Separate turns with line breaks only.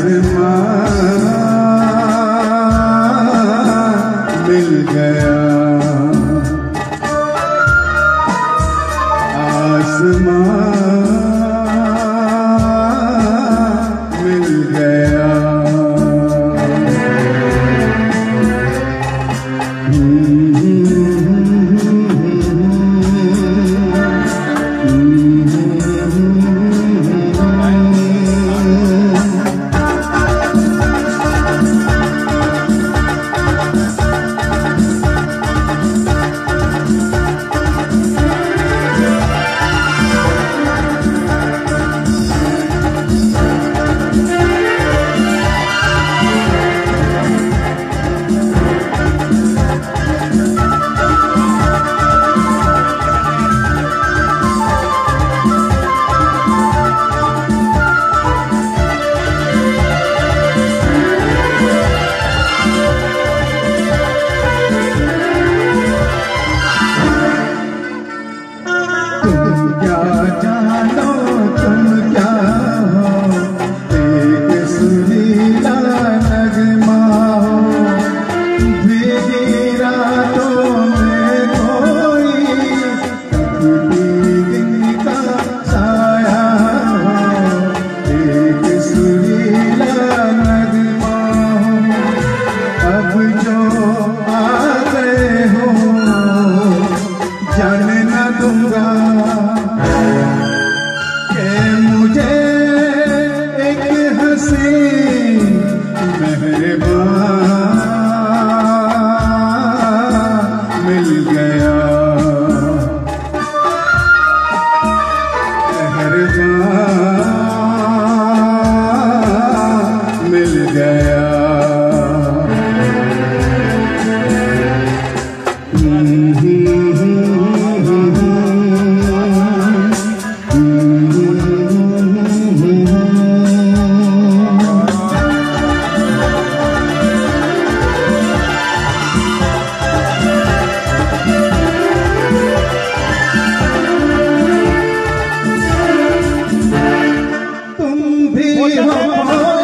आसमां मिल गया, आसमां मिल गया। क्या जानो तुम क्या हो, एक सुरीला नगमा हो, भीगी रातों में कोई दिन का साया हो, एक सुरीला नगमा हो। अब जो आ गए हो जाने न दूंगा कि मुझे एक हंसी मेहरबान मिल गया, मेहरबान मिल गया। तुम भी हो